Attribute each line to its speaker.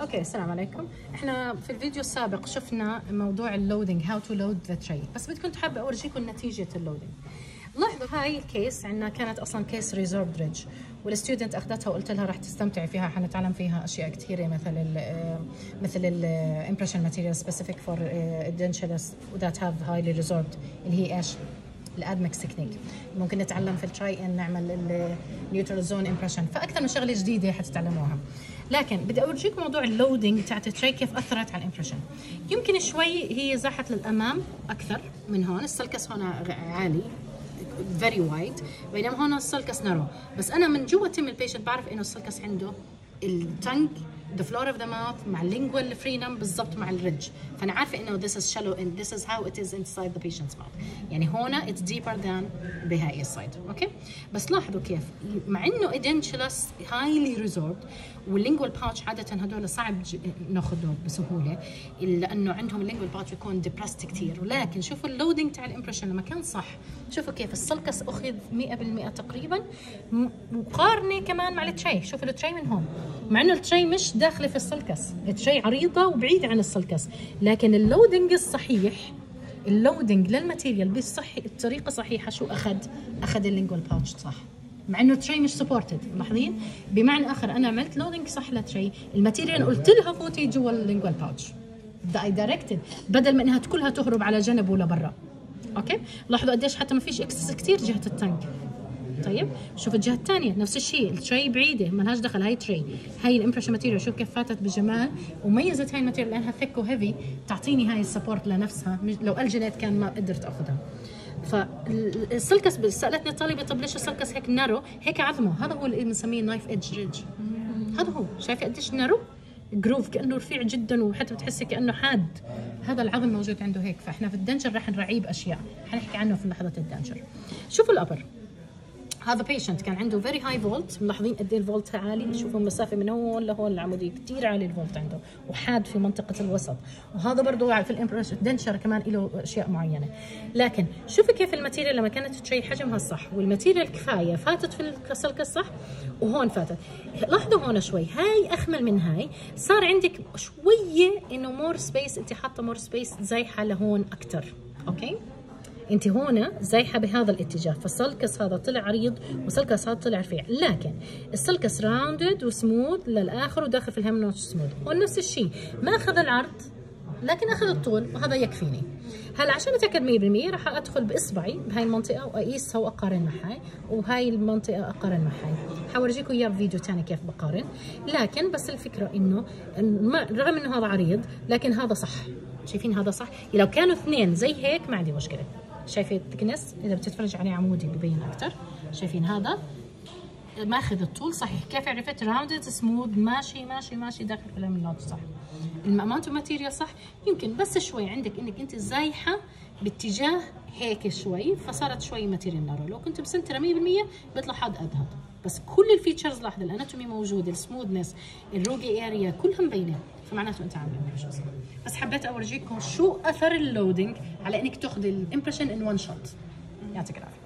Speaker 1: اوكي السلام عليكم. احنا في الفيديو السابق شفنا موضوع اللودينج، هاو تو لود ذا تري، بس كنت حابه اورجيكم نتيجه اللودينج. لاحظوا هاي الكيس عندنا كانت اصلا كيس ريزوربد ريدج، والستودنت اخذتها وقلت لها راح تستمتعي فيها، حنتعلم فيها اشياء كثيره مثل الامبريشن ماتيريال سبيسيفيك فور edentulous ذات هاف هايلي ريزوربد، اللي هي ايش؟ الادمكس تكنيك. ممكن نتعلم في التراي ان نعمل النيوترال زون امبريشن، فاكثر من شغله جديده حتتعلموها. لكن بدي اورجيكم موضوع اللودينج تاعت التراي كيف اثرت على الامبريشن. يمكن شوي هي زاحت للامام اكثر من هون، السلكس هون عالي very wide، بينما هون السلكس نارو، بس انا من جوا تم البيشنت بعرف انه السلكس عنده التنج the floor of the mouth مع lingual freedom بالضبط مع الريدج، فانا عارفه انه this is shallow and this is how it is inside the patient's mouth، يعني هون it's deeper than بهاي السايد. اوكي بس لاحظوا كيف مع انه edentulous highly resorbed واللينجوال باتش عاده هدول صعب ناخذه بسهوله لانه عندهم اللينجوال باتش بيكون ديبرست كثير، ولكن شوفوا اللودينج تاع الامبريشن لما كان صح، شوفوا كيف السلكس اخذ 100% تقريبا، مقارنه كمان مع التري. شوفوا التري من هون، مع انه التري مش داخله في السلكس، التري عريضه وبعيده عن السلكس، لكن اللودينج الصحيح، اللودينج للماتيريال بالصحي الطريقه صحيحه، شو اخذ اللينجوال باتش صح، مع انه التري مش سبورتد. ملاحظين؟ بمعنى اخر انا عملت لودينج صح للتري، الماتيريال قلت لها فوتي جوا اللينجوال باتش، اي دايركتد، بدل ما انها كلها تهرب على جنب ولا برا. اوكي لاحظوا قديش حتى ما فيش اكسس كثير جهه التانك. طيب شوف الجهه الثانيه نفس الشيء، التري بعيده ما لهاش دخل، هاي تري، هاي الامبريشن ماتيريال شوف كيف فاتت بجمال، وميزت هاي الماتيريال لانها ثيك وهيفي تعطيني هاي السبورت لنفسها، لو الجنت كان ما قدرت اخذها. فالسلكس سالتني طالبه طب ليش السلكس هيك نارو هيك عظمه، هذا هو اللي بنسميه نايف ايدج ريدج، هذا هو، شايفه قديش نارو جروف كانه رفيع جدا وحتى بتحسي كانه حاد، هذا العظم موجود عنده هيك. فاحنا في الدنشر رح نراعيه باشياء حنحكي عنه في لحظه الدنشر. شوفوا الابر، هذا بيشنت كان عنده فيري هاي فولت، ملاحظين قد ايه الفولت عالي، شوفوا المسافه من هون لهون العموديه كثير عالي الفولت عنده، وحاد في منطقه الوسط، وهذا برضه في الامبريشن دنشر كمان له اشياء معينه. لكن شوفي كيف الماتيريال لما كانت تري حجمها الصح والماتيريال كفايه فاتت في السلك الصح، وهون فاتت. لاحظوا هون شوي هاي اخمل من هاي، صار عندك شويه انه مور سبيس، انت حاطه مور سبيس زايحه لهون اكثر. اوكي انت هون زايحه بهذا الاتجاه، فالسلكس هذا طلع عريض والسلكس هذا طلع رفيع، لكن السلكس راوندد وسموث للاخر وداخل في الهم نوت سموث. هون نفس الشيء ما اخذ العرض لكن اخذ الطول، وهذا يكفيني. هلا عشان اتاكد 100% راح ادخل باصبعي بهاي المنطقه واقيسها واقارن معها، وهاي المنطقه اقارن معها، حورجيكم اياه بفيديو ثاني كيف بقارن. لكن بس الفكره انه رغم انه هذا عريض لكن هذا صح، شايفين هذا صح، لو كانوا اثنين زي هيك ما عندي مشكله. شايفين الثكنس اذا بتتفرج عليه عمودي ببين اكثر، شايفين هذا ماخذ الطول صحيح، كيف عرفت؟ راوندد سموث ماشي ماشي ماشي داخل في الامنات صح، الاماونت ماتيريال صح. يمكن بس شوي عندك انك انت زايحه باتجاه هيك شوي، فصارت شوي ماتيريال نارو، لو كنت مسنتره 100% بيطلع حاد اذهب، بس كل الفيتشرز لاحظ الاناتومي موجوده، السموثنس، الروجي اريا كلها مبينه، فمعناته انت عامله مش صح. بس حبيت اورجيكم شو اثر اللودينج على انك تاخذي الامبريشن ان وان شوت. يعطيك العافيه.